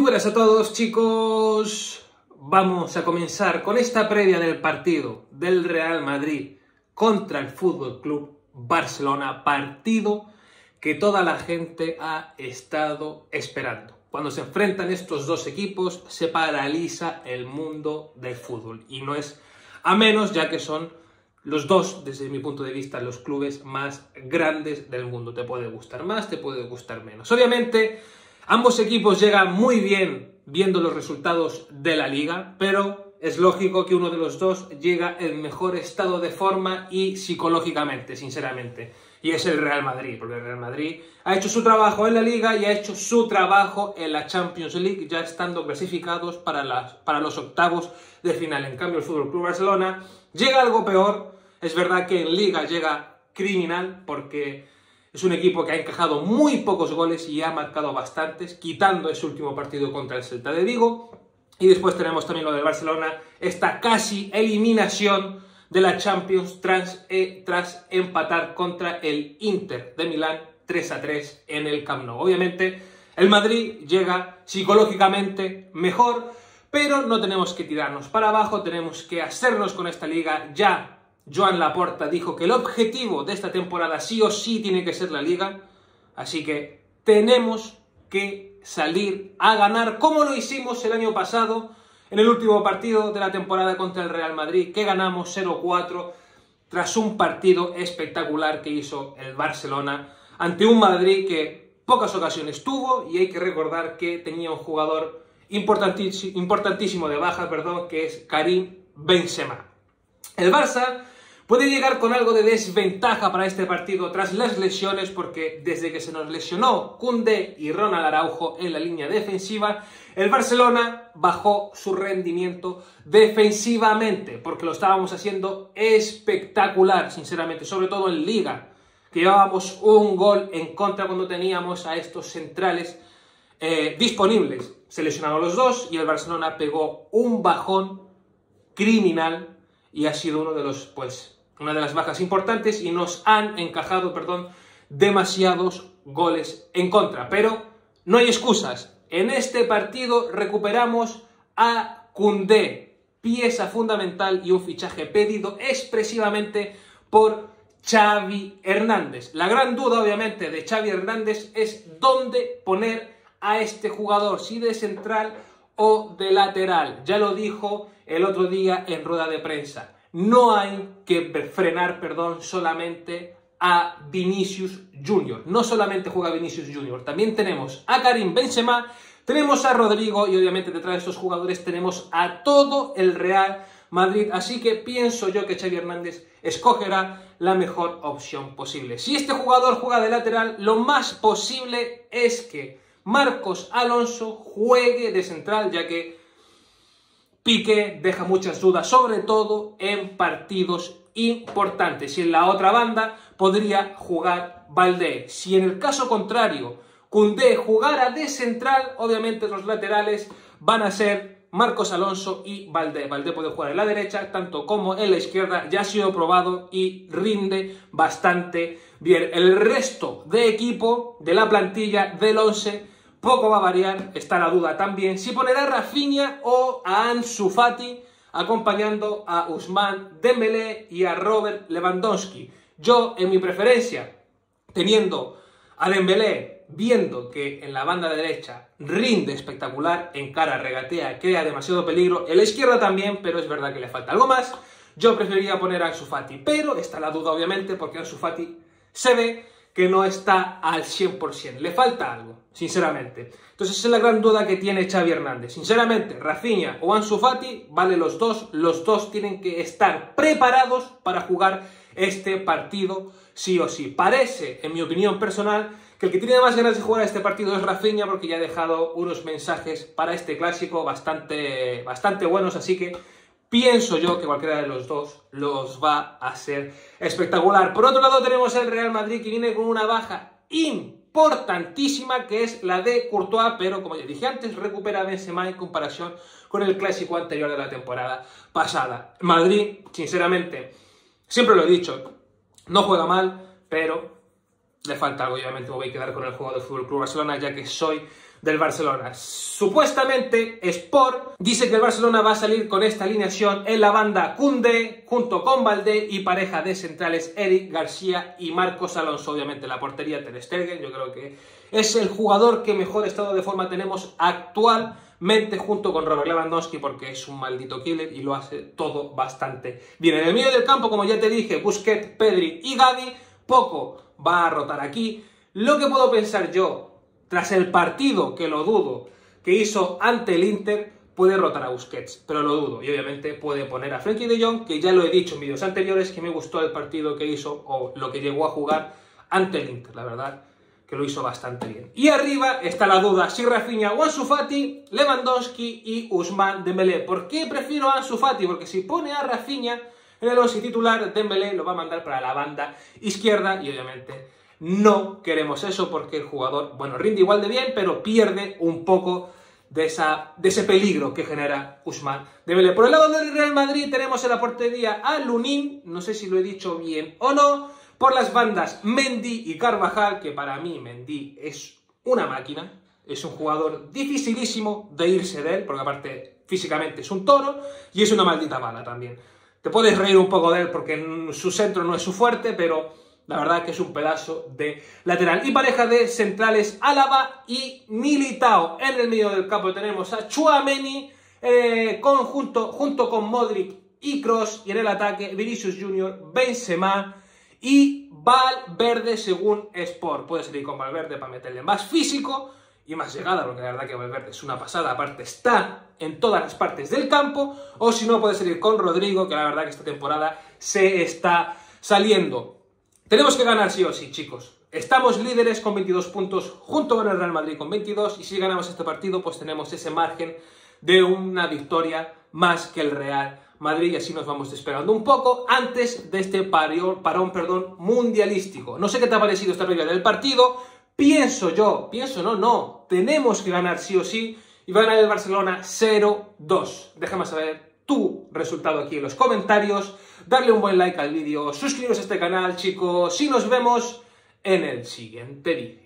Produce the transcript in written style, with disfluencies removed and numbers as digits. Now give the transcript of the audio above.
buenas a todos, chicos. Vamos a comenzar con esta previa del partido del Real Madrid contra el Fútbol Club Barcelona, partido que toda la gente ha estado esperando. Cuando se enfrentan estos dos equipos se paraliza el mundo del fútbol y no es a menos, ya que son los dos, desde mi punto de vista, los clubes más grandes del mundo. Te puede gustar más, te puede gustar menos. Obviamente, ambos equipos llegan muy bien viendo los resultados de la Liga, pero es lógico que uno de los dos llega en mejor estado de forma y psicológicamente, sinceramente. Y es el Real Madrid, porque el Real Madrid ha hecho su trabajo en la Liga y ha hecho su trabajo en la Champions League, ya estando clasificados para los octavos de final. En cambio, el FC Barcelona llega algo peor. Es verdad que en Liga llega criminal, porque es un equipo que ha encajado muy pocos goles y ha marcado bastantes, quitando ese último partido contra el Celta de Vigo. Y después tenemos también lo del Barcelona, esta casi eliminación de la Champions tras empatar contra el Inter de Milán 3-3 en el Camp Nou. Obviamente, el Madrid llega psicológicamente mejor, pero no tenemos que tirarnos para abajo, tenemos que hacernos con esta liga. Ya Joan Laporta dijo que el objetivo de esta temporada sí o sí tiene que ser la Liga, así que tenemos que salir a ganar como lo hicimos el año pasado en el último partido de la temporada contra el Real Madrid, que ganamos 0-4 tras un partido espectacular que hizo el Barcelona ante un Madrid que pocas ocasiones tuvo, y hay que recordar que tenía un jugador importantísimo de baja, que es Karim Benzema. El Barça puede llegar con algo de desventaja para este partido tras las lesiones, porque desde que se nos lesionó Koundé y Ronald Araujo en la línea defensiva, el Barcelona bajó su rendimiento defensivamente, porque lo estábamos haciendo espectacular, sinceramente, sobre todo en Liga, que llevábamos un gol en contra cuando teníamos a estos centrales disponibles. Se lesionaron los dos y el Barcelona pegó un bajón criminal y ha sido una de las bajas importantes, y nos han encajado, demasiados goles en contra. Pero no hay excusas. En este partido recuperamos a Koundé, pieza fundamental y un fichaje pedido expresivamente por Xavi Hernández. La gran duda, obviamente, de Xavi Hernández es dónde poner a este jugador, si de central o de lateral. Ya lo dijo el otro día en rueda de prensa. No hay que frenar, solamente a Vinicius Junior. No solamente juega Vinicius Junior, también tenemos a Karim Benzema, tenemos a Rodrigo y obviamente detrás de estos jugadores tenemos a todo el Real Madrid. Así que pienso yo que Xavi Hernández escogerá la mejor opción posible. Si este jugador juega de lateral, lo más posible es que Marcos Alonso juegue de central, ya que Piqué deja muchas dudas, sobre todo en partidos importantes. Y en la otra banda podría jugar Valdé. Si en el caso contrario Koundé jugara de central, obviamente los laterales van a ser Marcos Alonso y Valdé. Valdé puede jugar en la derecha tanto como en la izquierda, ya ha sido probado y rinde bastante bien. El resto de equipo, de la plantilla, del 11, poco va a variar. Está la duda también si ponerá a Rafinha o a Ansu Fati acompañando a Ousmane Dembélé y a Robert Lewandowski. Yo, en mi preferencia, teniendo a Dembélé, viendo que en la banda derecha rinde espectacular, encara, regatea, crea demasiado peligro, en la izquierda también, pero es verdad que le falta algo más, yo preferiría poner a Ansu Fati. Pero está la duda, obviamente, porque Ansu Fati se ve que no está al 100%, le falta algo, sinceramente. Entonces esa es la gran duda que tiene Xavi Hernández. Sinceramente, Rafinha o Ansu Fati, vale los dos tienen que estar preparados para jugar este partido sí o sí. Parece, en mi opinión personal, que el que tiene más ganas de jugar a este partido es Rafinha, porque ya ha dejado unos mensajes para este clásico bastante buenos, así que pienso yo que cualquiera de los dos los va a hacer espectacular. Por otro lado tenemos el Real Madrid, que viene con una baja importantísima, que es la de Courtois, pero como ya dije antes, recupera a Benzema en comparación con el clásico anterior de la temporada pasada. Madrid, sinceramente, siempre lo he dicho, no juega mal, pero le falta algo. Obviamente me voy a quedar con el juego del FC Barcelona, ya que soy del Barcelona. Supuestamente Sport dice que el Barcelona va a salir con esta alineación en la banda Koundé junto con Valdé y pareja de centrales Eric García y Marcos Alonso. Obviamente la portería Ter Stegen, yo creo que es el jugador que mejor estado de forma tenemos actualmente junto con Robert Lewandowski, porque es un maldito killer y lo hace todo bastante bien. En el medio del campo, como ya te dije, Busquets, Pedri y Gavi. Poco va a rotar aquí. Lo que puedo pensar yo, tras el partido, que lo dudo, que hizo ante el Inter, puede rotar a Busquets, pero lo dudo. Y obviamente puede poner a Frenkie de Jong, que ya lo he dicho en vídeos anteriores, que me gustó el partido que hizo, o lo que llegó a jugar ante el Inter, la verdad, que lo hizo bastante bien. Y arriba está la duda, si Rafinha o Ansu Fati, Lewandowski y Ousmane Dembélé. ¿Por qué prefiero a Ansu Fati? Porque si pone a Rafinha en el 11 titular, Dembélé lo va a mandar para la banda izquierda y obviamente no queremos eso porque el jugador, bueno, rinde igual de bien, pero pierde un poco de ese peligro que genera Ousmane Dembélé. Por el lado del Real Madrid tenemos en la portería a Lunin, no sé si lo he dicho bien o no. Por las bandas Mendy y Carvajal, que para mí Mendy es una máquina, es un jugador dificilísimo de irse de él, porque aparte físicamente es un toro y es una maldita bala también. Te puedes reír un poco de él porque su centro no es su fuerte, pero la verdad que es un pedazo de lateral. Y pareja de centrales Álava y Militao. En el medio del campo tenemos a Tchouaméni junto con Modric y Kroos. Y en el ataque Vinicius Junior, Benzema y Valverde según Sport. Puede salir con Valverde para meterle más físico y más llegada, porque la verdad que Valverde es una pasada, aparte está en todas las partes del campo, o si no puede salir con Rodrigo, que la verdad que esta temporada se está saliendo. Tenemos que ganar sí o sí, chicos. Estamos líderes con 22 puntos junto con el Real Madrid con 22, y si ganamos este partido pues tenemos ese margen de una victoria más que el Real Madrid, y así nos vamos despegando un poco antes de este parón mundialístico. No sé qué te ha parecido esta previa del partido. Tenemos que ganar sí o sí y va a ganar el Barcelona 0-2. Déjame saber tu resultado aquí en los comentarios, darle un buen like al vídeo, suscribiros a este canal, chicos, y nos vemos en el siguiente vídeo.